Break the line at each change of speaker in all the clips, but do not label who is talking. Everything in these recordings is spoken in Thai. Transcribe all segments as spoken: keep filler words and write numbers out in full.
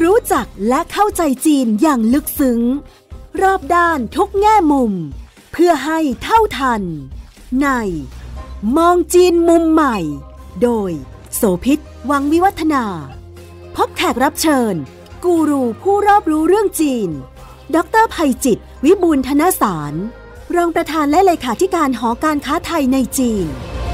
รู้จักและเข้าใจจีนอย่างลึกซึ้งรอบด้านทุกแง่มุมเพื่อให้เท่าทันในมองจีนมุมใหม่โดยโสภิต วังวิวัฒนาพบแขกรับเชิญกูรูผู้รอบรู้เรื่องจีนดร.ไพจิตร วิบูลย์ธนสารรองประธานและเลขาธิการหอการค้าไทยในจีน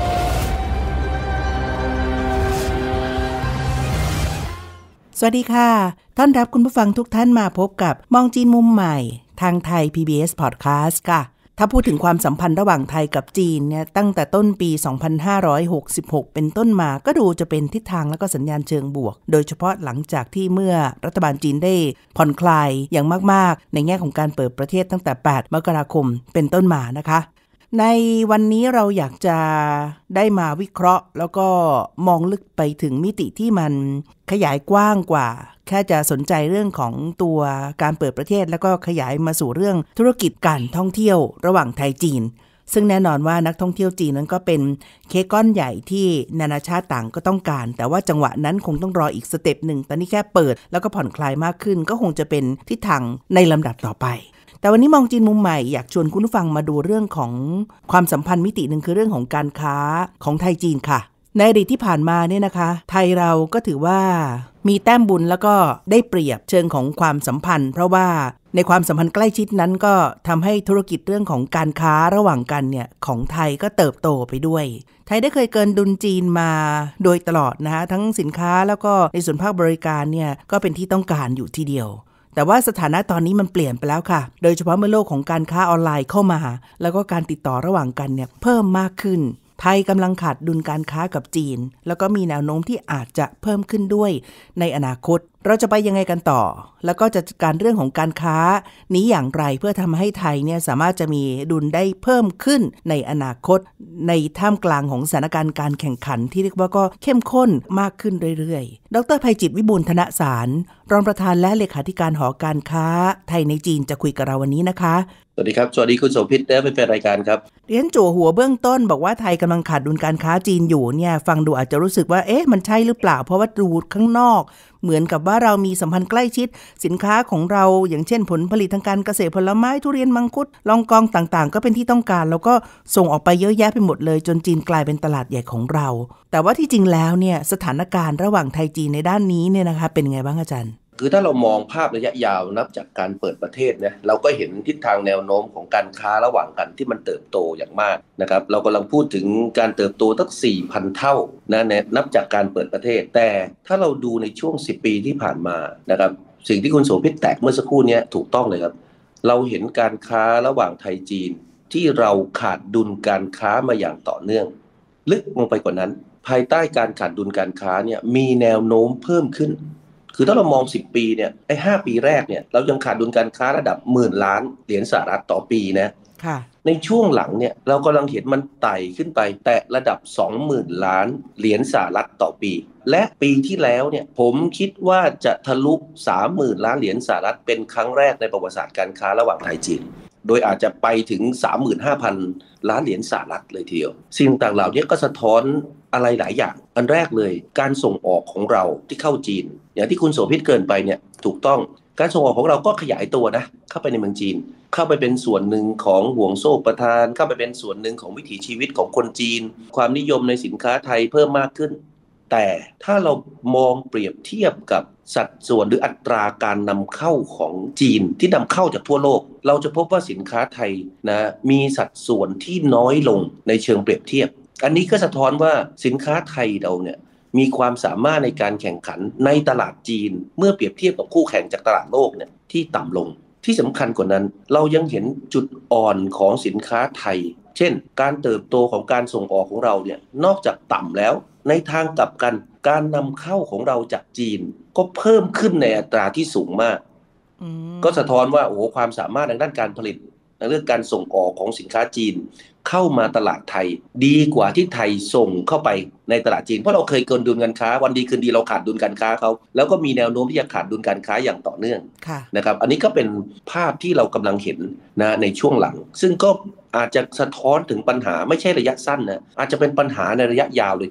สวัสดีค่ะต้อนรับคุณผู้ฟังทุกท่านมาพบกับมองจีนมุมใหม่ทางไทย พี บี เอส Podcast ค่ะถ้าพูดถึงความสัมพันธ์ระหว่างไทยกับจีนเนี่ยตั้งแต่ต้นปีสองพันห้าร้อยหกสิบหกเป็นต้นมาก็ดูจะเป็นทิศทางและก็สัญญาณเชิงบวกโดยเฉพาะหลังจากที่เมื่อรัฐบาลจีนได้ผ่อนคลายอย่างมากๆในแง่ของการเปิดประเทศตั้งแต่แปดมกราคมเป็นต้นมานะคะในวันนี้เราอยากจะได้มาวิเคราะห์แล้วก็มองลึกไปถึงมิติที่มันขยายกว้างกว่าแค่จะสนใจเรื่องของตัวการเปิดประเทศแล้วก็ขยายมาสู่เรื่องธุรกิจการท่องเที่ยวระหว่างไทยจีนซึ่งแน่นอนว่านักท่องเที่ยวจีนนั้นก็เป็นเค้กก้อนใหญ่ที่นานาชาติต่างก็ต้องการแต่ว่าจังหวะนั้นคงต้องรออีกสเต็ปหนึ่งตอนนี้แค่เปิดแล้วก็ผ่อนคลายมากขึ้นก็คงจะเป็นทิศทางในลำดับต่อไปแต่วันนี้มองจีนมุมใหม่อยากชวนคุณผู้ฟังมาดูเรื่องของความสัมพันธ์มิติหนึ่งคือเรื่องของการค้าของไทยจีนค่ะในอดีตที่ผ่านมาเนี่ยนะคะไทยเราก็ถือว่ามีแต้มบุญแล้วก็ได้เปรียบเชิงของความสัมพันธ์เพราะว่าในความสัมพันธ์ใกล้ชิดนั้นก็ทำให้ธุรกิจเรื่องของการค้าระหว่างกันเนี่ยของไทยก็เติบโตไปด้วยไทยได้เคยเกินดุลจีนมาโดยตลอดนะคะทั้งสินค้าแล้วก็ในส่วนภาคบริการเนี่ยก็เป็นที่ต้องการอยู่ทีเดียวแต่ว่าสถานะตอนนี้มันเปลี่ยนไปแล้วค่ะโดยเฉพาะเมื่อโลกของการค้าออนไลน์เข้ามาแล้วก็การติดต่อระหว่างกันเนี่ยเพิ่มมากขึ้นไทยกำลังขาดดุลการค้ากับจีนแล้วก็มีแนวโน้มที่อาจจะเพิ่มขึ้นด้วยในอนาคตเราจะไปยังไงกันต่อแล้วก็จะจัดการเรื่องของการค้านี้อย่างไรเพื่อทำให้ไทยเนี่ยสามารถจะมีดุลได้เพิ่มขึ้นในอนาคตในท่ามกลางของสถานการณ์การแข่งขันที่เรียกว่าก็เข้มข้นมากขึ้นเรื่อยๆดร.ไพจิตร วิบูลย์ธนสารรองประธานและเลขาธิการหอการค้าไทยในจีนจะคุยกับเราวันนี้นะคะ
สวัสดีครับสวัสดีคุณโสภิตและเป็นรายการครับ
เรียนจั่วหัวเบื้องต้นบอกว่าไทยกำลังขาดดุลการค้าจีนอยู่เนี่ยฟังดูอาจจะรู้สึกว่าเอ๊ะมันใช่หรือเปล่าเพราะว่าดูข้างนอกเหมือนกับว่าเรามีสัมพันธ์ใกล้ชิดสินค้าของเราอย่างเช่นผลผลิตทางการเกษตรผลไม้ทุเรียนมังคุดลองกองต่างๆก็เป็นที่ต้องการแล้วก็ส่งออกไปเยอะแยะไปหมดเลยจนจีนกลายเป็นตลาดใหญ่ของเราแต่ว่าที่จริงแล้วเนี่ยสถานการณ์ระหว่างไทยจีนในด้านนี้เนี่ยนะคะเป็นไงบ้างอาจารย์
คือถ้าเรามองภาพระยะยาวนับจากการเปิดประเทศเนี่ยเราก็เห็นทิศทางแนวโน้มของการค้าระหว่างกันที่มันเติบโตอย่างมากนะครับเรากำลังพูดถึงการเติบโตตั้ง สี่พัน เท่านะนับจากการเปิดประเทศแต่ถ้าเราดูในช่วงสิบปีที่ผ่านมานะครับสิ่งที่คุณโสภิตแตกเมื่อสักครู่นี้ถูกต้องเลยครับเราเห็นการค้าระหว่างไทยจีนที่เราขาดดุลการค้ามาอย่างต่อเนื่องลึกลงไปกว่านั้นภายใต้การขาดดุลการค้าเนี่ยมีแนวโน้มเพิ่มขึ้นคือถ้าเรามองสิบปีเนี่ยไอ้ห้าปีแรกเนี่ยเรายังขาดดุลการค้าระดับหมื่นล้านเหรียญสหรัฐต่อปีนะ
ค่ะ
ในช่วงหลังเนี่ยเรากำลังเห็นมันไต่ขึ้นไปแตะระดับ สองหมื่น ล้านเหรียญสหรัฐต่อปีและปีที่แล้วเนี่ยผมคิดว่าจะทะลุ สามหมื่น ล้านเหรียญสหรัฐเป็นครั้งแรกในประวัติศาสตร์การค้าระหว่างไทยจีนโดยอาจจะไปถึง สามหมื่นห้าพัน ล้านเหรียญสหรัฐเลยทีเดียวสิ่งต่างเหล่านี้ก็สะท้อนอะไรหลายอย่างอันแรกเลยการส่งออกของเราที่เข้าจีนอย่างที่คุณโสภิตเกินไปเนี่ยถูกต้องการส่งออกของเราก็ขยายตัวนะเข้าไปในเมืองจีนเข้าไปเป็นส่วนหนึ่งของห่วงโซ่ประทานเข้าไปเป็นส่วนหนึ่งของวิถีชีวิตของคนจีนความนิยมในสินค้าไทยเพิ่มมากขึ้นแต่ถ้าเรามองเปรียบเทียบกับสัดส่วนหรืออัตราการนำเข้าของจีนที่นำเข้าจากทั่วโลกเราจะพบว่าสินค้าไทยนะมีสัดส่วนที่น้อยลงในเชิงเปรียบเทียบอันนี้ก็สะท้อนว่าสินค้าไทยเราเนี่ยมีความสามารถในการแข่งขันในตลาดจีนเมื่อเปรียบเทียบกับคู่แข่งจากตลาดโลกเนี่ยที่ต่ำลงที่สำคัญกว่านั้นเรายังเห็นจุดอ่อนของสินค้าไทยเช่นการเติบโตของการส่งออกของเราเนี่ยนอกจากต่ำแล้วในทางกลับกันการนำเข้าของเราจากจีนก็เพิ่มขึ้นในอัตราที่สูงมากก็สะท้อนว่าโอ้โหความสามารถในด้านการผลิตในเรื่องการส่งออกของสินค้าจีนเข้ามาตลาดไทยดีกว่าที่ไทยส่งเข้าไปในตลาดจีนเพราะเราเคยเกินดุลการค้าวันดีคืนดีเราขาดดุลการค้าเขาแล้วก็มีแนวโน้มที่จะขาดดุลการค้าอย่างต่อเนื่องนะครับอันนี้ก็เป็นภาพที่เรากำลังเห็นนะในช่วงหลังซึ่งก็อาจจะสะท้อนถึงปัญหาไม่ใช่ระยะสั้นนะอาจจะเป็นปัญหาในระยะยาวเลยทีเดียว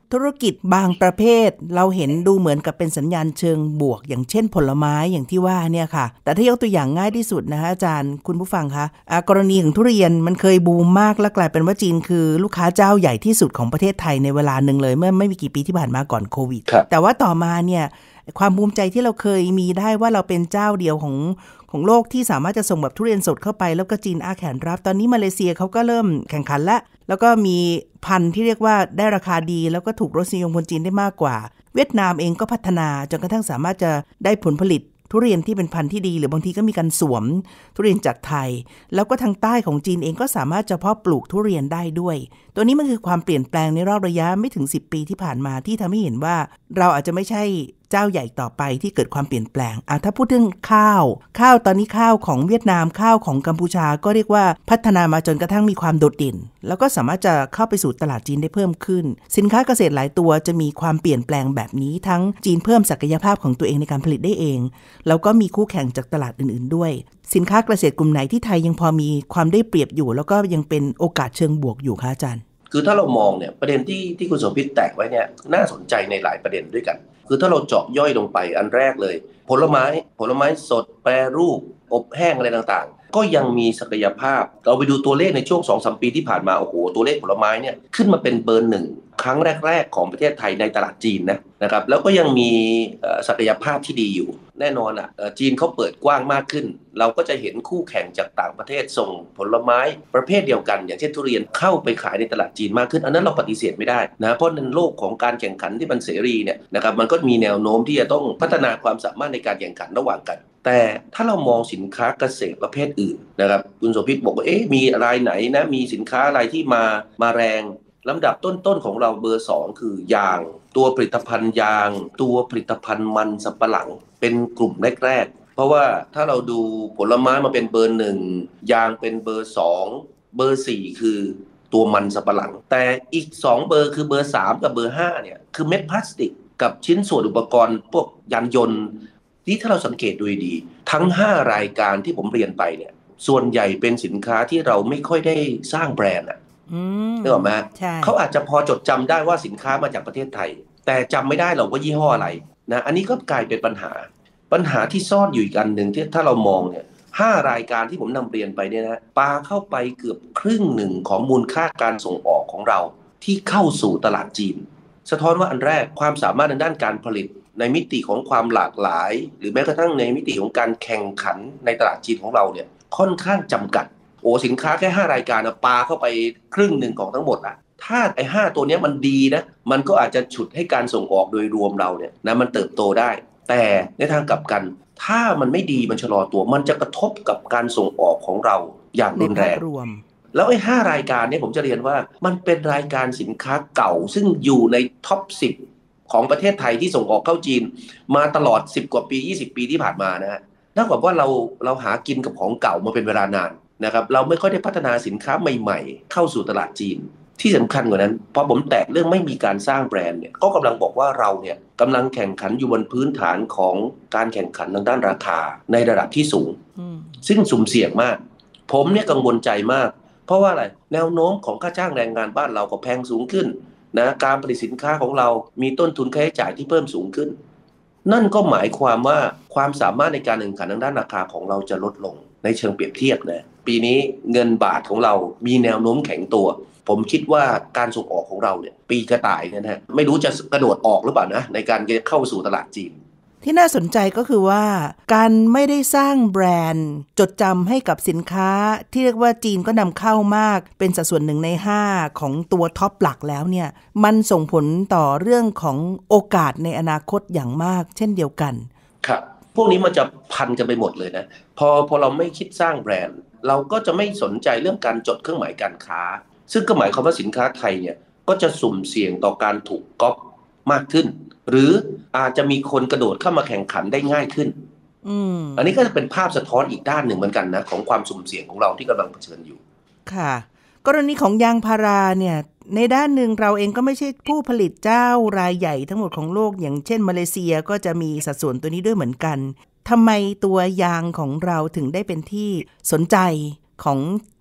ธุรกิจบางประเภทเราเห็นดูเหมือนกับเป็นสัญญาณเชิงบวกอย่างเช่นผลไม้อย่างที่ว่าเนี่ยค่ะแต่ถ้ายกตัวอย่างง่ายที่สุดนะคะอาจารย์คุณผู้ฟังคะกรณีของทุเรียนมันเคยบูมมากและกลายเป็นว่าจีนคือลูกค้าเจ้าใหญ่ที่สุดของประเทศไทยในเวลาหนึ่งเลยเมื่อไม่มีกี่ปีที่ผ่านมาก่อนโควิดแต่ว่าต่อมาเนี่ยความภูมิใจที่เราเคยมีได้ว่าเราเป็นเจ้าเดียวของของโลกที่สามารถจะส่งแบบทุเรียนสดเข้าไปแล้วก็จีนอ้าแขนรับตอนนี้มาเลเซียเขาก็เริ่มแข่งขันแล้วแล้วก็มีพันธุ์ที่เรียกว่าได้ราคาดีแล้วก็ถูกรสนิยมคนจีนได้มากกว่าเวียดนามเองก็พัฒนาจนกระทั่งสามารถจะได้ผลผลิตทุเรียนที่เป็นพันธุ์ที่ดีหรือบางทีก็มีการสวมทุเรียนจากไทยแล้วก็ทางใต้ของจีนเองก็สามารถจะเพาะปลูกทุเรียนได้ด้วยตัวนี้มันคือความเปลี่ยนแปลงในรอบระยะไม่ถึงสิบปีที่ผ่านมาที่ทำให้เห็นว่าเราอาจจะไม่ใช่เจ้าใหญ่ต่อไปที่เกิดความเปลี่ยนแปลงอ่ะถ้าพูดถึงข้าวข้าวตอนนี้ข้าวของเวียดนามข้าวของกัมพูชาก็เรียกว่าพัฒนามาจนกระทั่งมีความโดดเด่นแล้วก็สามารถจะเข้าไปสู่ตลาดจีนได้เพิ่มขึ้นสินค้าเกษตรหลายตัวจะมีความเปลี่ยนแปลงแบบนี้ทั้งจีนเพิ่มศักยภาพของตัวเองในการผลิตได้เองแล้วก็มีคู่แข่งจากตลาดอื่นๆด้วยสินค้าเกษตรกลุ่มไหนที่ไทยยังพอมีความได้เปรียบอยู่แล้วก็ยังเป็นโอกาสเชิงบวกอยู่คะอาจารย์
คือถ้าเรามองเนี่ยประเด็นที่ที่คุณโสภิตแตกไว้เนี่ยน่าสนใจในหลายประเด็นด้วยกันคือถ้าเราเจาะย่อยลงไปอันแรกเลยผลไม้ผลไม้สดแปรรูปอบแห้งอะไรต่างๆก็ยังมีศักยภาพเราไปดูตัวเลขในช่วง สองถึงสาม ปีที่ผ่านมาโอ้โหตัวเลขผลไม้เนี่ยขึ้นมาเป็นเบอร์หนึ่งครั้งแรกๆของประเทศไทยในตลาดจีนนะนะครับแล้วก็ยังมีศักยภาพที่ดีอยู่แน่นอนอ่ะจีนเขาเปิดกว้างมากขึ้นเราก็จะเห็นคู่แข่งจากต่างประเทศส่งผลไม้ประเภทเดียวกันอย่างเช่นทุเรียนเข้าไปขายในตลาดจีนมากขึ้นอันนั้นเราปฏิเสธไม่ได้นะเพราะในโลกของการแข่งขันที่มันเสรีเนี่ยนะครับมันก็มีแนวโน้มที่จะต้องพัฒนาความสามารถในการแข่งขันระหว่างกันแต่ถ้าเรามองสินค้าเกษตรประเภทอื่นนะครับคุณโสภิตบอกว่าเอ๊ะมีรายไหนนะมีสินค้าอะไรที่มามาแรงลำดับต้นๆของเราเบอร์สองคือยางตัวผลิตภัณฑ์ยางตัวผลิตภัณฑ์มันสำปะหลังเป็นกลุ่มแรกๆเพราะว่าถ้าเราดูผลไม้มาเป็นเบอร์หนึ่งยางเป็นเบอร์สองเบอร์สี่คือตัวมันสำปะหลังแต่อีกสองเบอร์คือเบอร์สามกับเบอร์ห้าเนี่ยคือเม็ดพลาสติกกับชิ้นส่วนอุปกรณ์พวกยานยนต์ที่ถ้าเราสังเกตดูดีทั้งห้ารายการที่ผมเรียนไปเนี่ยส่วนใหญ่เป็นสินค้าที่เราไม่ค่อยได้สร้างแบรนด์อ่ะนึกออกไหมเขาอาจจะพอจดจำได้ว่าสินค้ามาจากประเทศไทยแต่จำไม่ได้หรอกว่ายี่ห้ออะไรนะอันนี้ก็กลายเป็นปัญหาปัญหาที่ซ่อนอยู่อีกอันหนึ่งที่ถ้าเรามองเนี่ยห้ารายการที่ผมนำเรียนไปเนี่ยนะปาเข้าไปเกือบครึ่งหนึ่งของมูลค่าการส่งออกของเราที่เข้าสู่ตลาดจีนสะท้อนว่าอันแรกความสามารถในด้านการผลิตในมิติของความหลากหลายหรือแม้กระทั่งในมิติของการแข่งขันในตลาดจีนของเราเนี่ยค่อนข้างจำกัดโอ้สินค้าแค่ห้ารายการนะปาเข้าไปครึ่งหนึ่งของทั้งหมดอ่ะถ้าไอ้ห้าตัวนี้มันดีนะมันก็อาจจะฉุดให้การส่งออกโดยรวมเราเนี่ยนะมันเติบโตได้แต่ในทางกลับกันถ้ามันไม่ดีมันชะลอตัวมันจะกระทบกับการส่งออกของเราอย่างรุนแรงแล้วไอ้ห้ารายการนี้ผมจะเรียนว่ามันเป็นรายการสินค้าเก่าซึ่งอยู่ในท็อปสิบของประเทศไทยที่ส่งออกเข้าจีนมาตลอดสิบกว่าปียี่สิบปีที่ผ่านมานะฮะนั่นหมายความว่าเราเราหากินกับของเก่ามาเป็นเวลานานนะครับเราไม่ค่อยได้พัฒนาสินค้าใหม่ๆเข้าสู่ตลาดจีนที่สำคัญกว่านั้นพอผมแตะเรื่องไม่มีการสร้างแบรนด์เนี่ยก็กำลังบอกว่าเราเนี่ยกำลังแข่งขันอยู่บนพื้นฐานของการแข่งขันทางด้านราคาในระดับที่สูงซึ่งสุ่มเสี่ยงมากผมเนี่ยกังวลใจมากเพราะว่าอะไรแนวโน้มของค่าจ้างแรงงานบ้านเราก็แพงสูงขึ้นนะการผลิตสินค้าของเรามีต้นทุนค่าใช้จ่ายที่เพิ่มสูงขึ้นนั่นก็หมายความว่าความสามารถในการแข่งขันทางด้านราคาของเราจะลดลงในเชิงเปรียบเทียบนะปีนี้เงินบาทของเรามีแนวโน้มแข็งตัวผมคิดว่าการส่งออกของเราเนี่ยปีกระต่ายเนี่ยนะไม่รู้จะกระโดดออกหรือเปล่านะในการเข้าสู่ตลาดจีน
ที่น่าสนใจก็คือว่าการไม่ได้สร้างแบรนด์จดจำให้กับสินค้าที่เรียกว่าจีนก็นำเข้ามากเป็นสัดส่วนหนึ่งในห้าของตัวท็อปหลักแล้วเนี่ยมันส่งผลต่อเรื่องของโอกาสในอนาคตอย่างมากเช่นเดียวกัน
ครับพวกนี้มันจะพันกันไปหมดเลยนะพอพอเราไม่คิดสร้างแบรนด์เราก็จะไม่สนใจเรื่องการจดเครื่องหมายการค้าซึ่งก็หมายความว่าสินค้าไทยเนี่ยก็จะสุ่มเสี่ยงต่อการถูกก๊อปมากขึ้นหรืออาจจะมีคนกระโดดเข้ามาแข่งขันได้ง่ายขึ้น อืม อันนี้ก็จะเป็นภาพสะท้อนอีกด้านหนึ่งเหมือนกันนะของความสุ่มเสี่ยงของเราที่กำลังเผชิญอยู่
ค่ะกรณีของยางพาราเนี่ยในด้านหนึ่งเราเองก็ไม่ใช่ผู้ผลิตเจ้ารายใหญ่ทั้งหมดของโลกอย่างเช่นมาเลเซียก็จะมีสัดส่วนตัวนี้ด้วยเหมือนกันทำไมตัวยางของเราถึงได้เป็นที่สนใจของ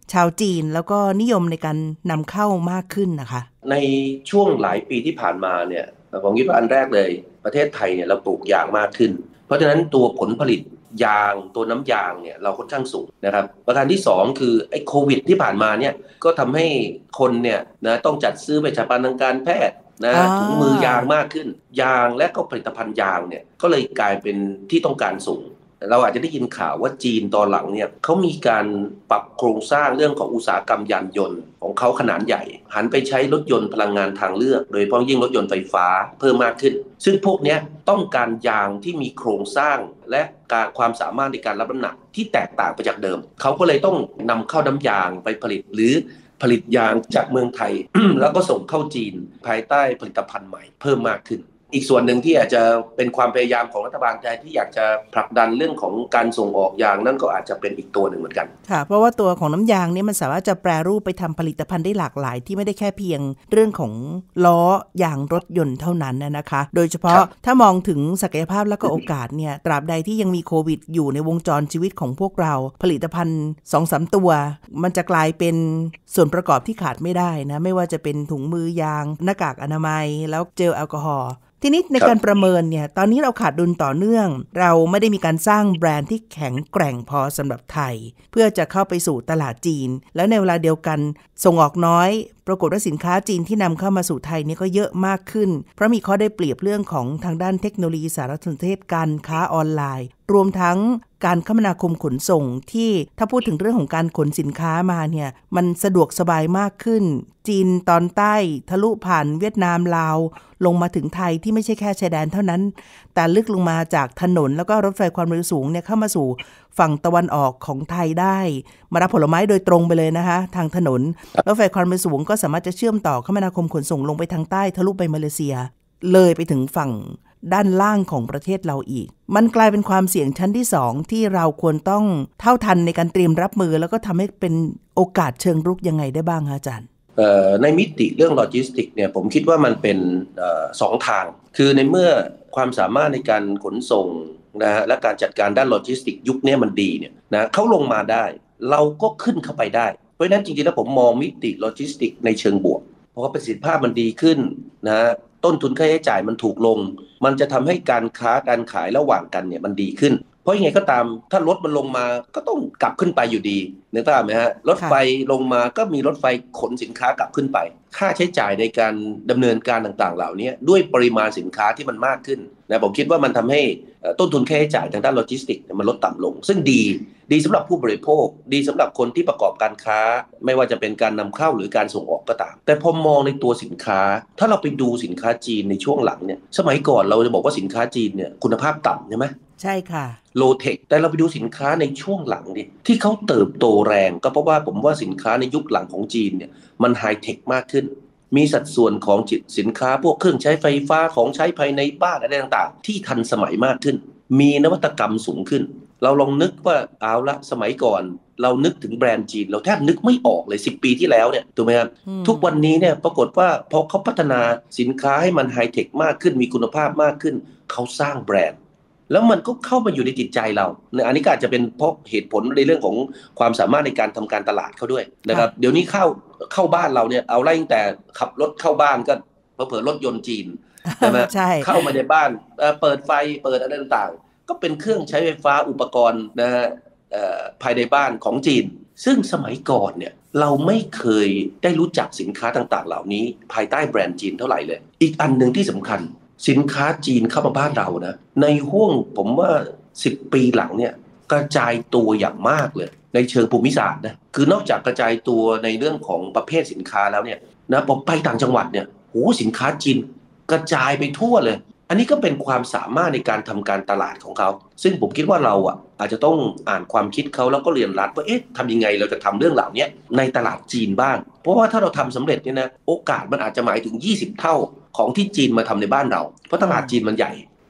ชาวจีนแล้วก็นิยมในการนำเข้ามากขึ้นนะคะ
ในช่วงหลายปีที่ผ่านมาเนี่ยผมคิดว่าอันแรกเลยประเทศไทยเนี่ยเราปลูกยางมากขึ้นเพราะฉะนั้นตัวผลผลิตยางตัวน้ำยางเนี่ยเราค่อนข้างสูงนะครับประการที่สองคือไอ้โควิดที่ผ่านมาเนี่ยก็ทำให้คนเนี่ยนะต้องจัดซื้อเวชภัณฑ์ทางการแพทย์นะถุงมือยางมากขึ้นยางและก็ผลิตภัณฑ์ยางเนี่ยก็เลยกลายเป็นที่ต้องการสูงเราอาจจะได้ยินข่าวว่าจีนตอนหลังเนี่ยเขามีการปรับโครงสร้างเรื่องของอุตสาหกรรมยานยนต์ของเขาขนาดใหญ่หันไปใช้รถยนต์พลังงานทางเลือกโดยเฉพาะยิ่งรถยนต์ไฟฟ้าเพิ่มมากขึ้นซึ่งพวกนี้ต้องการยางที่มีโครงสร้างและการความสามารถในการรับน้ำหนักที่แตกต่างไปจากเดิมเขาก็เลยต้องนำเข้าน้ำยางไปผลิตหรือผลิตยางจากเมืองไทย แล้วก็ส่งเข้าจีนภายใต้ผลิตภัณฑ์ใหม่เพิ่มมากขึ้นอีกส่วนหนึ่งที่อาจจะเป็นความพยายามของรัฐบาลไทยที่อยากจะผลักดันเรื่องของการส่งออกยางนั่นก็อาจจะเป็นอีกตัวหนึ่งเหมือนกัน
ค่ะเพราะว่าตัวของน้ำยางนี่มันสามารถจะแปรรูปไปทำผลิตภัณฑ์ได้หลากหลายที่ไม่ได้แค่เพียงเรื่องของล้อยางรถยนต์เท่านั้นนะคะโดยเฉพาะถ้ามองถึงศักยภาพและก็โอกาสเนี่ยตราบใดที่ยังมีโควิดอยู่ในวงจรชีวิตของพวกเราผลิตภัณฑ์ สองถึงสาม ตัวมันจะกลายเป็นส่วนประกอบที่ขาดไม่ได้นะไม่ว่าจะเป็นถุงมือยางหน้ากากอนามัยแล้วเจลแอลกอฮอล์ทีนี้ในการประเมินเนี่ยตอนนี้เราขาดดุลต่อเนื่องเราไม่ได้มีการสร้างแบรนด์ที่แข็งแกร่งพอสำหรับไทยเพื่อจะเข้าไปสู่ตลาดจีนแล้วในเวลาเดียวกันส่งออกน้อยปรากฏว่าสินค้าจีนที่นำเข้ามาสู่ไทยนี่ก็เยอะมากขึ้นเพราะมีข้อได้เปรียบเรื่องของทางด้านเทคโนโลยีสารสนเทศการค้าออนไลน์รวมทั้งการคมนาคมขนส่งที่ถ้าพูดถึงเรื่องของการขนสินค้ามาเนี่ยมันสะดวกสบายมากขึ้นจีนตอนใต้ทะลุผ่านเวียดนามลาวลงมาถึงไทยที่ไม่ใช่แค่ชายแดนเท่านั้นแต่ลึกลงมาจากถนนแล้วก็รถไฟความเร็วสูงเนี่ยเข้ามาสู่ฝั่งตะวันออกของไทยได้มารับผลไม้โดยตรงไปเลยนะคะทางถนนรถไฟความเร็วสูงก็สามารถจะเชื่อมต่อคมนาคมขนส่งลงไปทางใต้ทะลุไปมาเลเซียเลยไปถึงฝั่งด้านล่างของประเทศเราอีกมันกลายเป็นความเสี่ยงชั้นที่สองที่เราควรต้องเท่าทันในการเตรียมรับมือแล้วก็ทำให้เป็นโอกาสเชิงรุกยังไงได้บ้างคะอาจารย์
ในมิติเรื่องโลจิสติกเนี่ยผมคิดว่ามันเป็นสองทางคือในเมื่อความสามารถในการขนส่งนะฮะและการจัดการด้านโลจิสติกยุคนี้มันดีเนี่ยนะเขาลงมาได้เราก็ขึ้นเข้าไปได้เพราะฉะนั้นจริงๆแล้วผมมองมิติโลจิสติกในเชิงบวกเพราะว่าประสิทธิภาพมันดีขึ้นนะต้นทุนค่าใช้จ่ายมันถูกลงมันจะทำให้การค้าการขายระหว่างกันเนี่ยมันดีขึ้นเพราะยังไงก็ตามถ้ารถมันลงมาก็ต้องกลับขึ้นไปอยู่ดีนึกภาพไหมฮะรถไฟลงมาก็มีรถไฟขนสินค้ากลับขึ้นไปค่าใช้จ่ายในการดำเนินการต่างๆเหล่านี้ด้วยปริมาณสินค้าที่มันมากขึ้นนะผมคิดว่ามันทำให้ต้นทุนค่าใช้จ่ายทางด้านโลจิสติกมันลดต่ำลงซึ่งดีดีสำหรับผู้บริโภคดีสำหรับคนที่ประกอบการค้าไม่ว่าจะเป็นการนำเข้าหรือการส่งออกก็ตามแต่พอมองในตัวสินค้าถ้าเราไปดูสินค้าจีนในช่วงหลังเนี่ยสมัยก่อนเราจะบอกว่าสินค้าจีนเนี่ยคุณภาพต่ำใช่ไหม
ใช่ค่ะ
โลเทคแต่เราไปดูสินค้าในช่วงหลังดิที่เขาเติบโตแรงก็เพราะว่าผมว่าสินค้าในยุคหลังของจีนเนี่ยมันไฮเทคมากขึ้นมีสัดส่วนของสินค้าพวกเครื่องใช้ไฟฟ้าของใช้ภายในบ้านอะไรต่างๆที่ทันสมัยมากขึ้นมีนวัตกรรมสูงขึ้นเราลองนึกว่าเอาละสมัยก่อนเรานึกถึงแบรนด์จีนเราแทบนึกไม่ออกเลยสิบปีที่แล้วเนี่ยถูกไหมครับทุกวันนี้เนี่ยปรากฏว่าพอเขาพัฒนาสินค้าให้มันไฮเทคมากขึ้นมีคุณภาพมากขึ้นเขาสร้างแบรนด์แล้วมันก็เข้ามาอยู่ในจิตใจเราเนี่ยอันนี้ก็อาจจะเป็นเพราะเหตุผลในเรื่องของความสามารถในการทำการตลาดเขาด้วยนะครับเดี๋ยวนี้เข้าเข้าบ้านเราเนี่ยเอาไล่ตั้งแต่ขับรถเข้าบ้านก็เผลอๆรถยนต์จีนใช่ไหม เข้ามาในบ้านเปิดไฟเปิดอะไรต่างๆก็เป็นเครื่องใช้ไฟฟ้าอุปกรณ์นะฮะภายในบ้านของจีนซึ่งสมัยก่อนเนี่ยเราไม่เคยได้รู้จักสินค้าต่างๆเหล่านี้ภายใต้แบรนด์จีนเท่าไหร่เลยอีกอันหนึ่งที่สำคัญสินค้าจีนเข้ามาบ้านเรานะในห่วงผมว่าสิบปีหลังเนี่ยกระจายตัวอย่างมากเลยในเชิงภูมิศาสตร์นะคือนอกจากกระจายตัวในเรื่องของประเภทสินค้าแล้วเนี่ยนะผมไปต่างจังหวัดเนี่ยโหสินค้าจีนกระจายไปทั่วเลยอันนี้ก็เป็นความสามารถในการทำการตลาดของเขาซึ่งผมคิดว่าเราอ่ะอาจจะต้องอ่านความคิดเขาแล้วก็เรียนรู้ว่าเอ๊ะทำยังไงเราจะทำเรื่องเหล่านี้ในตลาดจีนบ้างเพราะว่าถ้าเราทำสำเร็จเนี่ยนะโอกาสมันอาจจะหมายถึงยี่สิบเท่าของที่จีนมาทำในบ้านเราเพราะตลาดจีนมันใหญ่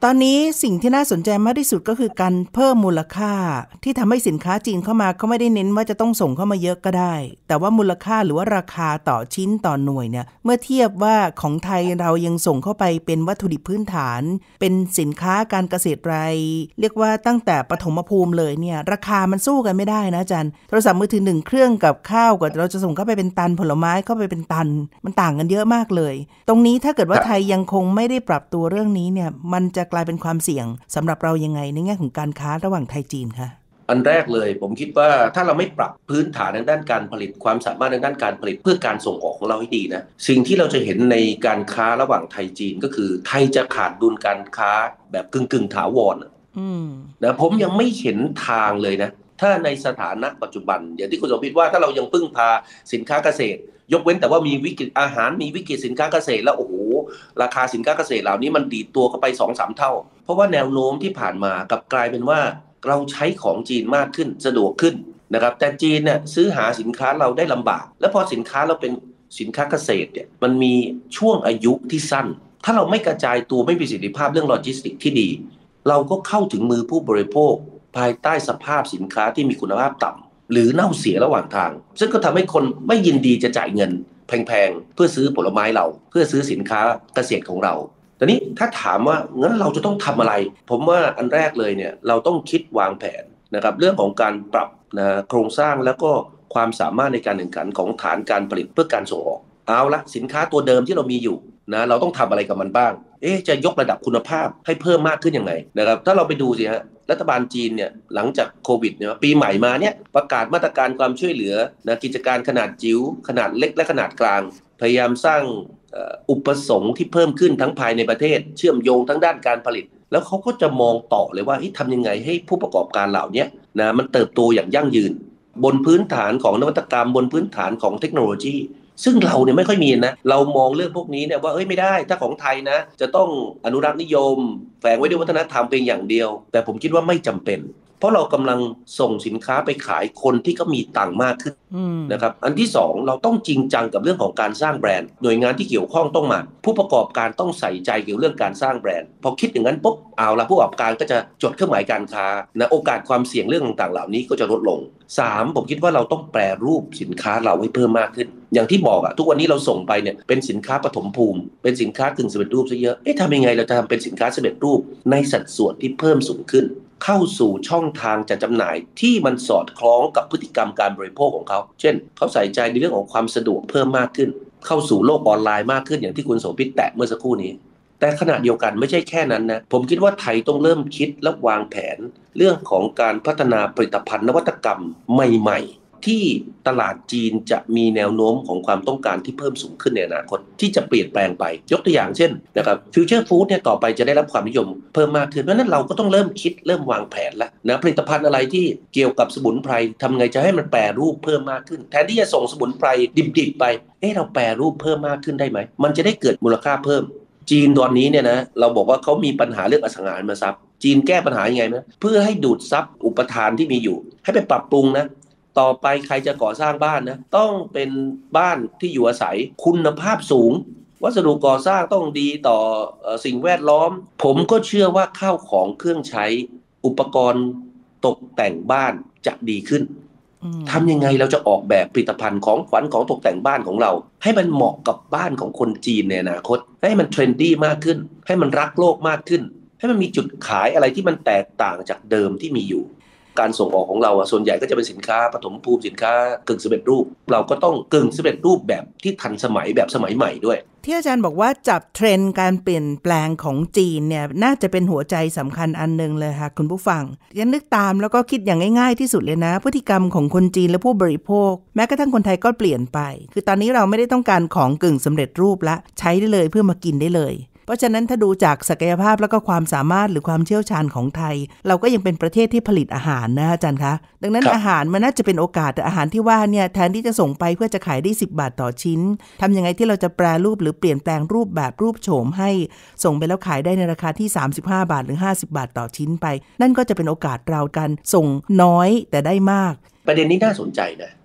ตอนนี้สิ่งที่น่าสนใจมากที่สุดก็คือการเพิ่มมูลค่าที่ทำให้สินค้าจีนเข้ามาเขาไม่ได้เน้นว่าจะต้องส่งเข้ามาเยอะก็ได้แต่ว่ามูลค่าหรือว่าราคาต่อชิ้นต่อหน่วยเนี่ยเมื่อเทียบว่าของไทยเรายังส่งเข้าไปเป็นวัตถุดิบพื้นฐานเป็นสินค้าการเกษตรรายเรียกว่าตั้งแต่ปฐมภูมิเลยเนี่ยราคามันสู้กันไม่ได้นะอาจารย์โทรศัพท์มือถือหนึ่งเครื่องกับข้าวกว่าเราจะส่งเข้าไปเป็นตันผลไม้เข้าไปเป็นตันมันต่างกันเยอะมากเลยตรงนี้ถ้าเกิดว่าไทยยังคงไม่ได้ปรับตัวเรื่องนี้เนี่ยมันจะกลายเป็นความเสี่ยงสำหรับเรายังไงในแง่ของการค้าระหว่างไทยจีนคะ
อันแรกเลยผมคิดว่าถ้าเราไม่ปรับพื้นฐานทางด้านการผลิตความสามารถทางด้านการผลิตเพื่อการส่งออกของเราให้ดีนะสิ่งที่เราจะเห็นในการค้าระหว่างไทยจีนก็คือไทยจะขาดดุลการค้าแบบกึ่งกึ่งถาวรนะผมยังไม่เห็นทางเลยนะถ้าในสถานะปัจจุบันอย่างที่คุณสมพิษว่าถ้าเรายังพึ่งพาสินค้าเกษตรยกเว้นแต่ว่ามีวิกฤตอาหารมีวิกฤตสินค้าเกษตรแล้วโอ้โหราคาสินค้าเกษตรเหล่านี้มันดีดตัวเข้าไป สองถึงสาม เท่าเพราะว่าแนวโน้มที่ผ่านมากลับกลายเป็นว่าเราใช้ของจีนมากขึ้นสะดวกขึ้นนะครับแต่จีนเนี่ยซื้อหาสินค้าเราได้ลำบากแล้วพอสินค้าเราเป็นสินค้าเกษตรเนี่ยมันมีช่วงอายุที่สั้นถ้าเราไม่กระจายตัวไม่มีประสิทธิภาพเรื่องโลจิสติกที่ดีเราก็เข้าถึงมือผู้บริโภคภายใต้สภาพสินค้าที่มีคุณภาพต่ำหรือเน่าเสียระหว่างทางซึ่งก็ทำให้คนไม่ยินดีจะจ่ายเงินแพงๆเพื่อซื้อผลไม้เราเพื่อซื้อสินค้าเกษตรของเราแต่นี้ถ้าถามว่างั้นเราจะต้องทำอะไรผมว่าอันแรกเลยเนี่ยเราต้องคิดวางแผนนะครับเรื่องของการปรับนะโครงสร้างแล้วก็ความสามารถในการแข่งขันของฐานการผลิตเพื่อการส่งออกเอาละสินค้าตัวเดิมที่เรามีอยู่นะเราต้องทำอะไรกับมันบ้างเอ๊ะจะยกระดับคุณภาพให้เพิ่มมากขึ้นยังไงนะครับถ้าเราไปดูสิฮะรัฐบาลจีนเนี่ยหลังจากโควิดเนี่ยปีใหม่มาเนี่ยประกาศมาตรการความช่วยเหลือนะกิจการขนาดจิ๋วขนาดเล็กและขนาดกลางพยายามสร้างอุปสงค์ที่เพิ่มขึ้นทั้งภายในประเทศเชื่อมโยงทั้งด้านการผลิตแล้วเขาก็จะมองต่อเลยว่าทำยังไงให้ผู้ประกอบการเหล่านี้นะมันเติบโตอย่างยั่งยืนบนพื้นฐานของนวัตกรรมบนพื้นฐานของเทคโนโลยีซึ่งเราเนี่ยไม่ค่อยมีนะเรามองเรื่องพวกนี้เนี่ยว่าเอ้ยไม่ได้ถ้าของไทยนะจะต้องอนุรักษ์นิยมแฝงไว้ด้วยวัฒนธรรมเพียงอย่างเดียวแต่ผมคิดว่าไม่จำเป็นเพราะเรากำลังส่งสินค้าไปขายคนที่ก็มีตังค์มากขึ้นนะครับอันที่สองเราต้องจริงจังกับเรื่องของการสร้างแบรนด์หน่วยงานที่เกี่ยวข้องต้องมาผู้ประกอบการต้องใส่ใจเกี่ยวเรื่องการสร้างแบรนด์พอคิดอย่างนั้นปุ๊บเอาละผู้ประกอบการก็จะจดเครื่องหมายการค้านะโอกาสความเสี่ยงเรื่องต่างๆเหล่านี้ก็จะลดลงสามผมคิดว่าเราต้องแปรรูปสินค้าเราให้เพิ่มมากขึ้นอย่างที่บอกอะทุกวันนี้เราส่งไปเนี่ยเป็นสินค้าปฐมภูมิเป็นสินค้ากึ่งสำเร็จรูปซะเยอะเอ๊ะทำยังไงเราจะทำเป็นสินค้าสำเร็จรูปในสัดส่วนที่เพิ่มสูงขึ้นเข้าสู่ช่องทางจัดจำหน่ายที่มันสอดคล้องกับพฤติกรรมการบริโภคของเขาเช่นเขาใส่ใจในเรื่องของความสะดวกเพิ่มมากขึ้นเข้าสู่โลกออนไลน์มากขึ้นอย่างที่คุณโสภิตแตะเมื่อสักครู่นี้แต่ขณะเดียวกันไม่ใช่แค่นั้นนะผมคิดว่าไทยต้องเริ่มคิดและวางแผนเรื่องของการพัฒนาผลิตภัณฑ์นวัตกรรมใหม่ๆที่ตลาดจีนจะมีแนวโน้มของความต้องการที่เพิ่มสูงขึ้นในอนาคตที่จะเปลี่ยนแปลงไปยกตัวอย่างเช่นนะครับฟิวเจอร์ฟู้ดเนี่ยต่อไปจะได้รับความนิยมเพิ่มมากขึ้นเพราะนั้นเราก็ต้องเริ่มคิดเริ่มวางแผนแล้วนะผลิตภัณฑ์อะไรที่เกี่ยวกับสมุนไพรทำไงจะให้มันแปรรูปเพิ่มมากขึ้นแทนที่จะส่งสมุนไพรดิบๆไปเอ๊ะเราแปรรูปเพิ่มมากขึ้นได้ไหมมันจะได้เกิดมูลค่าเพิ่มจีนตอนนี้เนี่ยนะเราบอกว่าเขามีปัญหาเรื่องอสังหาริมทรัพย์จีนแก้ปัญหายังไงนะเพื่อให้ดูดซับอุปทานที่มีอยู่ให้ไปปรับปรุงนะต่อไปใครจะก่อสร้างบ้านนะต้องเป็นบ้านที่อยู่อาศัยคุณภาพสูงวัสดุก่อสร้างต้องดีต่อสิ่งแวดล้อมผมก็เชื่อว่าข้าวของเครื่องใช้อุปกรณ์ตกแต่งบ้านจะดีขึ้นทำยังไงเราจะออกแบบผลิตภัณฑ์ของขวัญของตกแต่งบ้านของเราให้มันเหมาะกับบ้านของคนจีนในอนาคตให้มันเทรนดี้มากขึ้นให้มันรักโลกมากขึ้นให้มันมีจุดขายอะไรที่มันแตกต่างจากเดิมที่มีอยู่การส่งออกของเราส่วนใหญ่ก็จะเป็นสินค้าปฐมภูมิสินค้ากึ่งสำเร็จรูปเราก็ต้องกึ่งสำเร็จรูปแบบที่ทันสมัยแบบสมัยใหม่ด้วย
ที่อาจารย์บอกว่าจับเทรนด์การเปลี่ยนแปลงของจีนเนี่ยน่าจะเป็นหัวใจสำคัญอันนึงเลยค่ะคุณผู้ฟังยันนึกตามแล้วก็คิดอย่างง่ายๆที่สุดเลยนะพฤติกรรมของคนจีนและผู้บริโภคแม้กระทั่งคนไทยก็เปลี่ยนไปคือตอนนี้เราไม่ได้ต้องการของกึ่งสำเร็จรูปละใช้ได้เลยเพื่อมากินได้เลยเพราะฉะนั้นถ้าดูจากศักยภาพแล้วก็ความสามารถหรือความเชี่ยวชาญของไทยเราก็ยังเป็นประเทศที่ผลิตอาหารนะอาจารย์คะดังนั้นอาหารมันน่าจะเป็นโอกาสแต่อาหารที่ว่าเนี่ยแทนที่จะส่งไปเพื่อจะขายได้สิบบาทต่อชิ้นทำยังไงที่เราจะแปรรูปหรือเปลี่ยนแปลงรูปแบบรูปโฉมให้ส่งไปแล้วขายได้ในราคาที่สามสิบห้าบาทหรือห้าสิบบาทต่อชิ้นไปนั่นก็จะเป็นโอกาสเรากันส่งน้อยแต่ได้มาก
ประเด็นนี้น่าสนใจนะ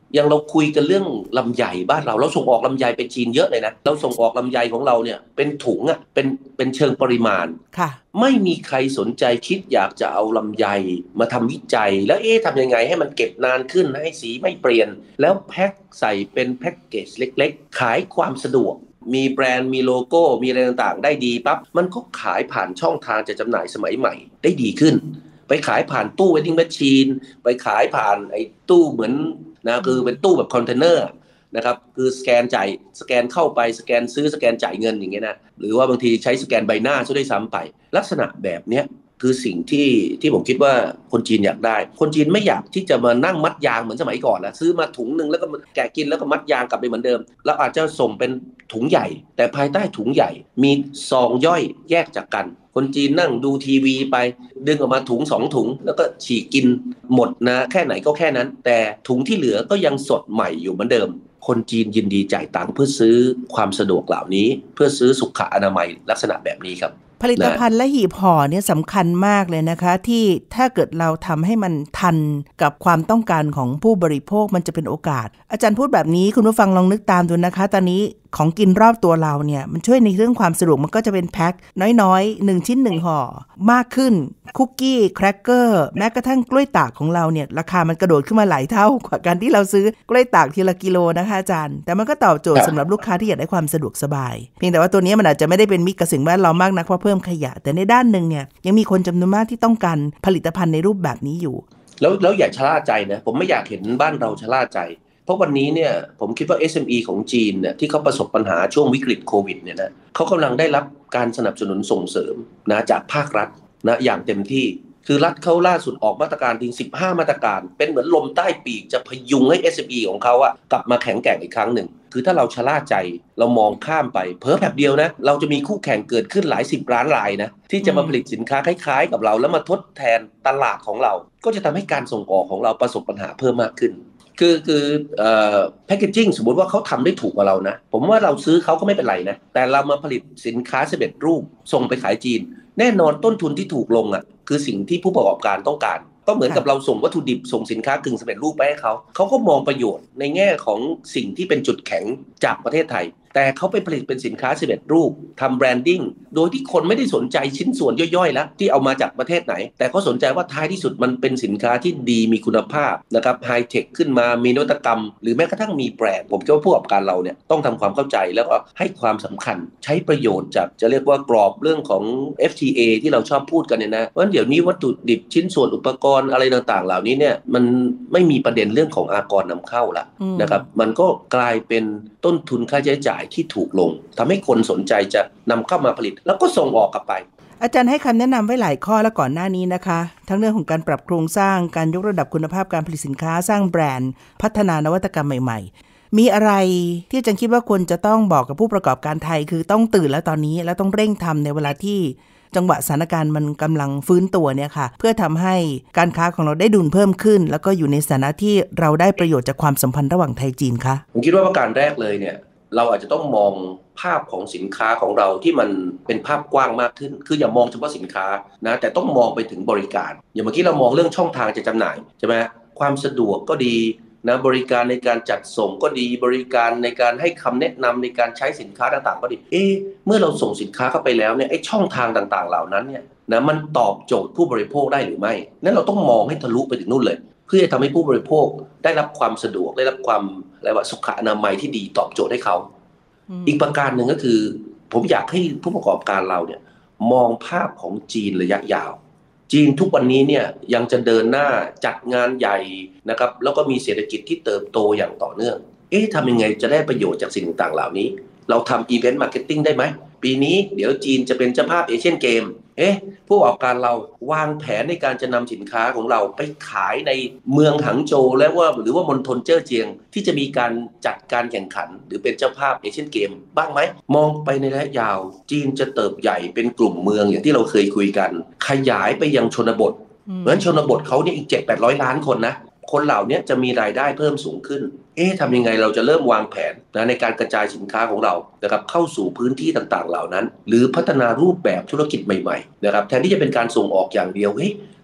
อย่างเราคุยกันเรื่องลำไยบ้านเราเราส่งออกลำไยไปจีนเยอะเลยนะเราส่งออกลำไยของเราเนี่ยเป็นถุงอ่ะเป็นเป็นเชิงปริมาณ
ค่ะ
ไม่มีใครสนใจคิดอยากจะเอาลำไยมาทำวิจัยแล้วเอ๊ะทำยังไงให้มันเก็บนานขึ้นให้สีไม่เปลี่ยนแล้วแพ็คใส่เป็นแพ็คเกจเล็กๆขายความสะดวกมีแบรนด์มีโลโก้มีอะไรต่างๆได้ดีปั๊บมันก็ขายผ่านช่องทางจะจำหน่ายสมัยใหม่ได้ดีขึ้นไปขายผ่านตู้เวดดิ้งแมชชีนไปขายผ่านไอ้ตู้เหมือนนะคือเป็นตู้แบบคอนเทนเนอร์นะครับคือสแกนจ่ายสแกนเข้าไปสแกนซื้อสแกนจ่ายเงินอย่างเงี้ยนะหรือว่าบางทีใช้สแกนใบหน้าซะด้วยซ้ำไปลักษณะแบบเนี้ยคือสิ่งที่ที่ผมคิดว่าคนจีนอยากได้คนจีนไม่อยากที่จะมานั่งมัดยางเหมือนสมัยก่อนนะซื้อมาถุงนึงแล้วก็แกะกินแล้วก็มัดยางกลับไปเหมือนเดิมแล้วอาจจะส่งเป็นถุงใหญ่แต่ภายใต้ถุงใหญ่มีซองย่อยแยกจากกันคนจีนนั่งดูทีวีไปดึงออกมาถุงสองถุงแล้วก็ฉีกกินหมดนะแค่ไหนก็แค่นั้นแต่ถุงที่เหลือก็ยังสดใหม่อยู่เหมือนเดิมคนจีนยินดีจ่ายตังค์เพื่อซื้อความสะดวกเหล่านี้เพื่อซื้อสุขอนามัยลักษณะแบบนี้ครับ
ผลิตภัณฑ์และหีบห่อเนี่ยสำคัญมากเลยนะคะที่ถ้าเกิดเราทำให้มันทันกับความต้องการของผู้บริโภคมันจะเป็นโอกาสอาจารย์พูดแบบนี้คุณผู้ฟังลองนึกตามดูนะคะตอนนี้ของกินรอบตัวเราเนี่ยมันช่วยในเรื่องความสะดวกมันก็จะเป็นแพ็คน้อยๆหนึ่งชิ้นหนึ่งห่อมากขึ้นคุกกี้แครกเกอร์แม้กระทั่งกล้วยตากของเราเนี่ยราคามันกระโดดขึ้นมาหลายเท่ากว่าการที่เราซื้อกล้วยตากทีละกิโลนะคะอาจารย์แต่มันก็ตอบโจทย์สำหรับลูกค้าที่อยากได้ความสะดวกสบายเพียงแต่ว่าตัวนี้มันอาจจะไม่ได้เป็นมิตรกับสิ่งแวดล้อมมากนักเพราะเพิ่มขยะแต่ในด้านนึงเนี่ยยังมีคนจำนวนมากที่ต้องการผลิตภัณฑ์ในรูปแบบนี้อยู่
แล้วแล้วอย่าชะล่าใจนะผมไม่อยากเห็นบ้านเราชะล่าใจเพราะวันนี้เนี่ยผมคิดว่า เอส เอ็ม อี ของจีนเนี่ยที่เขาประสบปัญหาช่วงวิกฤตโควิดเนี่ยนะเขากำลังได้รับการสนับสนุนส่งเสริมนะจากภาครัฐนะอย่างเต็มที่คือรัฐเขาล่าสุดออกมาตรการถึงสิบห้ามาตรการเป็นเหมือนลมใต้ปีกจะพยุงให้ เอส เอ็ม อี ของเขาอะกลับมาแข็งแกร่งอีกครั้งหนึ่งคือถ้าเราชะล่าใจเรามองข้ามไปเพ้อแบบเดียวนะเราจะมีคู่แข่งเกิดขึ้นหลายสิบล้านรายนะที่จะมาผลิตสินค้าคล้ายๆกับเราแล้วมาทดแทนตลาดของเราก็จะทำให้การส่งออกของเราประสบปัญหาเพิ่มมากขึ้นคือคือเอ่อแพคเกจจิ้งสมมติว่าเขาทำได้ถูกกว่าเรานะผมว่าเราซื้อเขาก็ไม่เป็นไรนะแต่เรามาผลิตสินค้าสำเร็จรูปส่งไปขายจีนแน่นอนต้นทุนที่ถูกลงอ่ะคือสิ่งที่ผู้ประกอบการต้องการก็เหมือนกับเราส่งวัตถุดิบส่งสินค้ากึ่งสำเร็จรูปไปให้เขาเขาก็มองประโยชน์ในแง่ของสิ่งที่เป็นจุดแข็งจากประเทศไทยแต่เขาไปผลิตเป็นสินค้าสำเร็จรูปทำแบรนดิ้งโดยที่คนไม่ได้สนใจชิ้นส่วนย่อยๆแล้วที่เอามาจากประเทศไหนแต่เขาสนใจว่าท้ายที่สุดมันเป็นสินค้าที่ดีมีคุณภาพนะครับไฮเทคขึ้นมามีนวัตกรรมหรือแม้กระทั่งมีแบรนด์ผมคิดว่าผู้ประกอบการเราเนี่ยต้องทำความเข้าใจแล้วก็ให้ความสำคัญใช้ประโยชน์จากจะเรียกว่ากรอบเรื่องของ เอฟ ที เอ ที่เราชอบพูดกันเนี่ยนะเพราะเดี๋ยวนี้วัตถุดิบชิ้นส่วนอุปกรณ์อะไรต่างๆเหล่านี้เนี่ยมันไม่มีประเด็นเรื่องของอากรนำเข้าละนะครับมันก็กลายเป็นต้นทุนค่าใช้จ่ายที่ถูกลงทำให้คนสนใจจะนำเข้ามาผลิตแล้วก็ส่งออกกลับไป
อาจารย์ให้คำแนะนำไว้หลายข้อแล้วก่อนหน้านี้นะคะทั้งเรื่องของการปรับโครงสร้างการยกระดับคุณภาพการผลิตสินค้าสร้างแบรนด์พัฒนานวัตกรรมใหม่ๆมีอะไรที่อาจารย์คิดว่าควรจะต้องบอกกับผู้ประกอบการไทยคือต้องตื่นแล้วตอนนี้แล้วต้องเร่งทำในเวลาที่จังหวะสถานการณ์มันกำลังฟื้นตัวเนี่ยค่ะเพื่อทำให้การค้าของเราได้ดุลเพิ่มขึ้นแล้วก็อยู่ในสถานะที่เราได้ประโยชน์จากความสัมพันธ์ระหว่างไทยจีนคะ
ผมคิดว่าประการแรกเลยเนี่ยเราอาจจะต้องมองภาพของสินค้าของเราที่มันเป็นภาพกว้างมากขึ้นคืออย่ามองเฉพาะสินค้านะแต่ต้องมองไปถึงบริการอย่างเมื่อกี้เรามองเรื่องช่องทางจะจำหน่ายใช่ไหมความสะดวกก็ดีนะบริการในการจัดส่งก็ดีบริการในการให้คำแนะนำในการใช้สินค้าต่างๆก็ดีเอ๊ะเมื่อเราส่งสินค้าเข้าไปแล้วเนี่ยไอ้ช่องทางต่างๆเหล่านั้นเนี่ยนะมันตอบโจทย์ผู้บริโภคได้หรือไม่นั้นเราต้องมองให้ทะลุไปถึงนู่นเลยเพื่อจะทำให้ผู้บริโภคได้รับความสะดวกได้รับความอะไรว่าสุขอนามัยที่ดีตอบโจทย์ให้เขาอีกประการหนึ่งก็คือผมอยากให้ผู้ประกอบการเราเนี่ยมองภาพของจีนระยะยาวจีนทุกวันนี้เนี่ยยังจะเดินหน้าจัดงานใหญ่นะครับแล้วก็มีเศรษฐกิจที่เติบโตอย่างต่อเนื่องเอ๊ะทำยังไงจะได้ประโยชน์จากสิ่งต่างๆเหล่านี้เราทำอีเวนต์มาร์เก็ตติ้งได้ไหมปีนี้เดี๋ยวจีนจะเป็นเจ้าภาพเอเชียนเกมเอ๊ะผู้ประกอบการเราวางแผนในการจะนำสินค้าของเราไปขายในเมืองหังโจวและว่าหรือว่ามณฑลเจ้อเจียงที่จะมีการจัดการแข่งขันหรือเป็นเจ้าภาพเอเชียนเกมบ้างไหมมองไปในระยะยาวจีนจะเติบใหญ่เป็นกลุ่มเมืองอย่างที่เราเคยคุยกันขยายไปยังชนบทเพราะฉะนั้นชนบทเขาเนี่ยอีก เจ็ดถึงแปดร้อย ล้านคนนะคนเหล่านี้จะมีรายได้เพิ่มสูงขึ้นเอ๊ะทำยังไงเราจะเริ่มวางแผนนะในการกระจายสินค้าของเรานะครับเข้าสู่พื้นที่ต่างๆเหล่านั้นหรือพัฒนารูปแบบธุรกิจใหม่ๆนะครับแทนที่จะเป็นการส่งออกอย่างเดียวเฮ้ย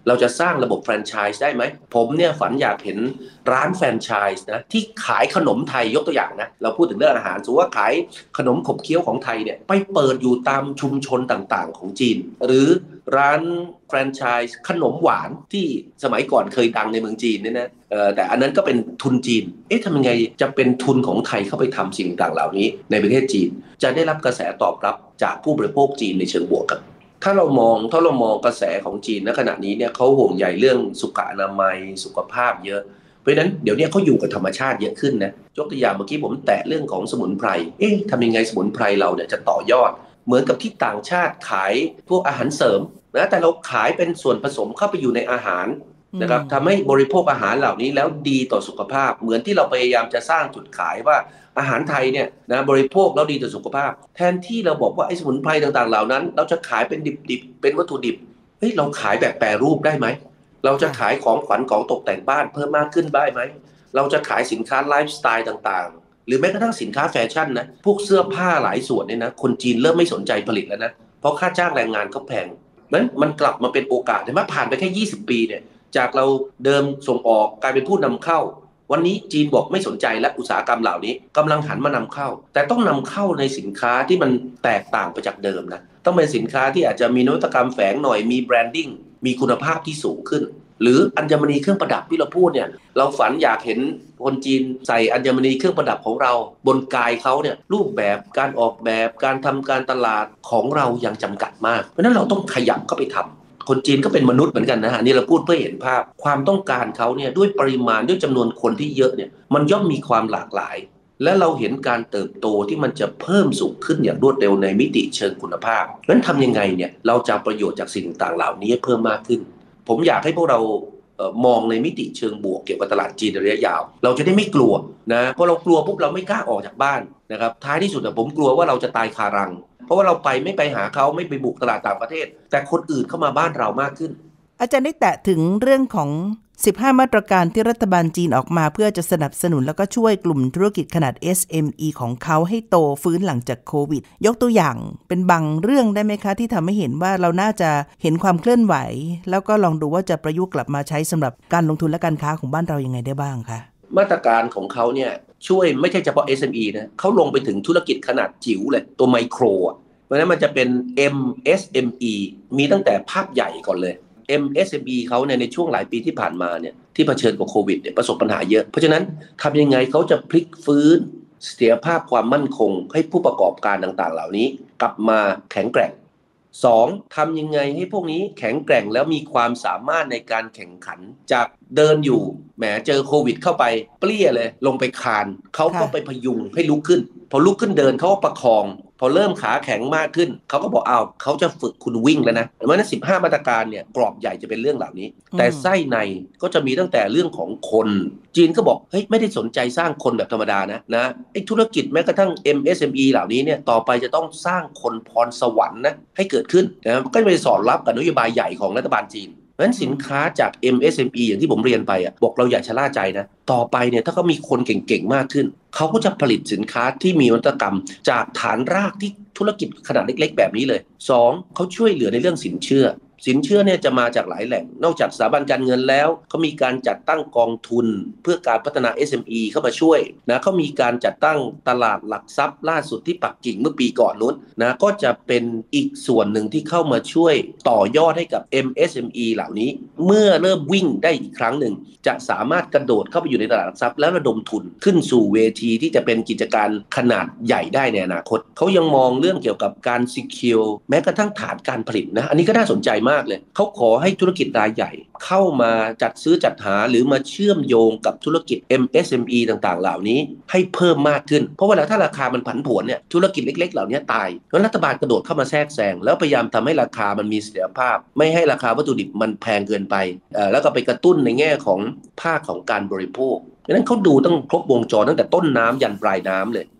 เราจะสร้างระบบแฟรนไชส์ได้ไหมผมเนี่ยฝันอยากเห็นร้านแฟรนไชส์นะที่ขายขนมไทยยกตัวอย่างนะเราพูดถึงเรื่องอาหารสมมติว่าขายขนมขบเคี้ยวของไทยเนี่ยไปเปิดอยู่ตามชุมชนต่างๆของจีนหรือร้านแฟรนไชส์ขนมหวานที่สมัยก่อนเคยดังในเมืองจีนเนี่ยนะเออแต่อันนั้นก็เป็นทุนจีนเอ๊ะทำยังไงจะเป็นทุนของไทยเข้าไปทำสิ่งต่างเหล่านี้ในประเทศจีนจะได้รับกระแสตอบรับจากผู้บริโภคจีนในเชิงบวกครับถ้าเรามองถ้าเรามองกระแสของจีนณขณะนี้เนี่ยเขาห่วงใยเรื่องสุขอนามัยสุขภาพเยอะเพราะฉะนั้นเดี๋ยวนี้เขาอยู่กับธรรมชาติเยอะขึ้นนะยกตัวอย่างเมื่อกี้ผมแตะเรื่องของสมุนไพรเอ๊ะทำยังไงสมุนไพรเราเนี่ยจะต่อยอดเหมือนกับที่ต่างชาติขายพวกอาหารเสริมนะแต่เราขายเป็นส่วนผสมเข้าไปอยู่ในอาหารนะครับทำให้บริโภคอาหารเหล่านี้แล้วดีต่อสุขภาพเหมือนที่เราพยายามจะสร้างจุดขายว่าอาหารไทยเนี่ยนะบริโภคแล้วดีต่อสุขภาพแทนที่เราบอกว่าไอ้สมุนไพรต่างๆเหล่านั้นเราจะขายเป็นดิบๆเป็นวัตถุดิบเฮ้ยเราขายแบบแปรรูปได้ไหมเราจะขายของขวัญของตกแต่งบ้านเพิ่มมากขึ้นได้ไหมเราจะขายสินค้าไลฟ์สไตล์ต่างๆหรือแม้กระทั่งสินค้าแฟชั่นนะพวกเสื้อผ้าหลายส่วนเนี่ยนะคนจีนเริ่มไม่สนใจผลิตแล้วนะเพราะค่าจ้างแรงงานเขาแพงนั้นมันกลับมาเป็นโอกาสเห็นไหมผ่านไปแค่ยี่สิบปีเนี่ยจากเราเดิมส่งออกกลายเป็นผู้นำเข้าวันนี้จีนบอกไม่สนใจและอุตสาหกรรมเหล่านี้กำลังหันมานำเข้าแต่ต้องนำเข้าในสินค้าที่มันแตกต่างไปจากเดิมนะต้องเป็นสินค้าที่อาจจะมีนวัตกรรมแฝงหน่อยมีแบรนดิ้งมีคุณภาพที่สูงขึ้นหรืออัญมณีเครื่องประดับที่เราพูดเนี่ยเราฝันอยากเห็นคนจีนใส่อัญมณีเครื่องประดับของเราบนกายเขาเนี่ยรูปแบบการออกแบบการทำการตลาดของเรายังจำกัดมากเพราะฉะนั้นเราต้องขยับเข้าไปทำคนจีนก็เป็นมนุษย์เหมือนกันนะฮะนี่เราพูดเพื่อเห็นภาพความต้องการเขาเนี่ยด้วยปริมาณด้วยจำนวนคนที่เยอะเนี่ยมันย่อมมีความหลากหลายและเราเห็นการเติบโตที่มันจะเพิ่มสูงขึ้นอย่างรวดเร็วในมิติเชิงคุณภาพงั้นทำยังไงเนี่ยเราจะประโยชน์จากสิ่งต่างเหล่านี้เพิ่มมากขึ้นผมอยากให้พวกเราเอ่อมองในมิติเชิงบวกเกี่ยวกับตลาดจีนระยะยาวเราจะได้ไม่กลัวนะเพราะเรากลัวปุ๊บเราไม่กล้าออกจากบ้านนะครับท้ายที่สุดผมกลัวว่าเราจะตายคารังเพราะว่าเราไปไม่ไปหาเขาไม่ไปบุกตลาดต่างประเทศแต่คนอื่นเข้ามาบ้านเรามากขึ้น
อาจารย์ได้แตะถึงเรื่องของสิบห้ามาตรการที่รัฐบาลจีนออกมาเพื่อจะสนับสนุนแล้วก็ช่วยกลุ่มธุรกิจขนาด เอส เอ็ม อี ของเขาให้โตฟื้นหลังจากโควิดยกตัวอย่างเป็นบางเรื่องได้ไหมคะที่ทำให้เห็นว่าเราน่าจะเห็นความเคลื่อนไหวแล้วก็ลองดูว่าจะประยุกต์กลับมาใช้สำหรับการลงทุนและการค้าของบ้านเรายังไงได้บ้างคะ
มาตรการของเขาเนี่ยช่วยไม่ใช่เฉพาะ เอส เอ็ม อี นะเขาลงไปถึงธุรกิจขนาดจิ๋วเลยตัวไมโครอ่ะเพราะฉะนั้นมันจะเป็น เอ็ม เอส เอ็ม อี มีตั้งแต่ภาพใหญ่ก่อนเลย เอ็ม เอส เอ็ม อี เขาเนี่ยในช่วงหลายปีที่ผ่านมาเนี่ยที่เผชิญกับโควิดเนี่ยประสบปัญหาเยอะเพราะฉะนั้นทำยังไงเขาจะพลิกฟื้นเสถียรภาพความมั่นคงให้ผู้ประกอบการต่างๆเหล่านี้กลับมาแข็งแกร่งสองทำยังไงให้พวกนี้แข็งแกร่งแล้วมีความสามารถในการแข่งขันจากเดินอยู่แหมเจอโควิดเข้าไปเปรี้ยเลยลงไปคานเขาก็ไปพยุงให้ลุกขึ้นพอลุกขึ้นเดินเขาก็ประคองพอเริ่มขาแข็งมากขึ้นเขาก็บอกอ้าวเขาจะฝึกคุณวิ่งแล้วนะเพราะฉะนั้นสิบห้ามาตรการเนี่ยกรอบใหญ่จะเป็นเรื่องเหล่านี้แต่ไส้ในก็จะมีตั้งแต่เรื่องของคนจีนก็บอกเฮ้ยไม่ได้สนใจสร้างคนแบบธรรมดานะนะไอ้ธุรกิจแม้กระทั่ง เอ็ม เอส เอ็ม อี เหล่านี้เนี่ยต่อไปจะต้องสร้างคนพรสวรรค์นะให้เกิดขึ้นนะก็จะไปสอดรับกับนโยบายใหญ่ของรัฐบาลจีนเพราะฉะนั้นสินค้าจาก เอ็ม เอส เอ็ม อี อย่างที่ผมเรียนไปอ่ะบอกเราอย่าชะล่าใจนะต่อไปเนี่ยถ้าเขามีคนเก่งๆมากขึ้นเขาก็จะผลิตสินค้าที่มีนวัตกรรมจากฐานรากที่ธุรกิจขนาดเล็กๆแบบนี้เลยสองเขาช่วยเหลือในเรื่องสินเชื่อสินเชื่อเนี่ยจะมาจากหลายแหล่งนอกจากสถาบันการเงินแล้วเขามีการจัดตั้งกองทุนเพื่อการพัฒนา เอส เอ็ม อี เข้ามาช่วยนะเขามีการจัดตั้งตลาดหลักทรัพย์ล่าสุดที่ปักกิ่งเมื่อปีก่อนนู้นนะก็จะเป็นอีกส่วนหนึ่งที่เข้ามาช่วยต่อยอดให้กับ เอ็ม เอส เอ็ม อี เหล่านี้เมื่อเริ่มวิ่งได้อีกครั้งหนึ่งจะสามารถกระโดดเข้าไปอยู่ในตลาดหลักทรัพย์แล้วระดมทุนขึ้นสู่เวทีที่จะเป็นกิจการขนาดใหญ่ได้ในอนาคตเขายังมองเรื่องเกี่ยวกับการ secure แม้กระทั่งฐานการผลิตนะอันนี้ก็น่าสนใจมากเลยเขาขอให้ธุรกิจรายใหญ่เข้ามาจัดซื้อจัดหาหรือมาเชื่อมโยงกับธุรกิจ เอ็ม เอส เอ็ม อี ต่างๆเหล่านี้ให้เพิ่มมากขึ้นเพราะว่าถ้าราคามันผันผวนเนี่ยธุรกิจเล็กๆเหล่านี้ตายแล้วรัฐบาลกระโดดเข้ามาแทรกแซงแล้วพยายามทำให้ราคามันมีเสถียรภาพไม่ให้ราคาวัตถุดิบมันแพงเกินไปเอ่อแล้วก็ไปกระตุ้นในแง่ของภาคของการบริโภคดังนั้นเขาดูต้องครบวงจรตั้งแต่ต้นน้ำยันปลายน้ำเลย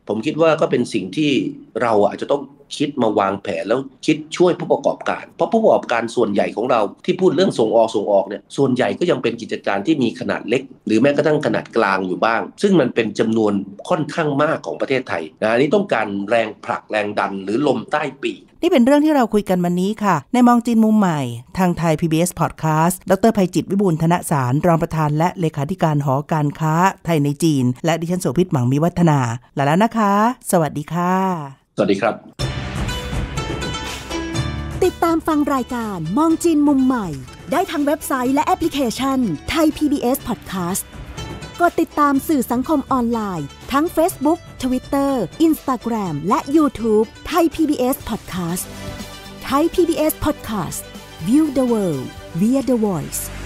ผมคิดว่าก็เป็นสิ่งที่เราอาจจะต้องคิดมาวางแผนแล้วคิดช่วยผู้ประกอบการเพราะผู้ประกอบการส่วนใหญ่ของเราที่พูดเรื่องส่งออกส่งออกเนี่ยส่วนใหญ่ก็ยังเป็นกิจการที่มีขนาดเล็กหรือแม้กระทั่งขนาดกลางอยู่บ้างซึ่งมันเป็นจำนวนค่อนข้างมากของประเทศไทยนะอันนี้ต้องการแรงผลักแรงดันหรือลมใต้ปีก
นี่เป็นเรื่องที่เราคุยกันวันนี้ค่ะในมองจีนมุมใหม่ทางไทย พี บี เอส Podcast ดร.ไพจิตรวิบูลย์ธนสารรองประธานและเลขาธิการหอการค้าไทยในจีนและดิฉันโสภิตหมั่งมีวัฒนาลาแล้วนะคะสวัสดีค่ะ
สวัสดีครับ
ติดตามฟังรายการมองจีนมุมใหม่ได้ทางเว็บไซต์และแอปพลิเคชันไทย พี บี เอส Podcast กดติดตามสื่อสังคมออนไลน์ทั้ง Facebook, Twitter, Instagram และ YouTube ไทย พี บี เอส Podcast ไทย พี บี เอส Podcast View the world via the voice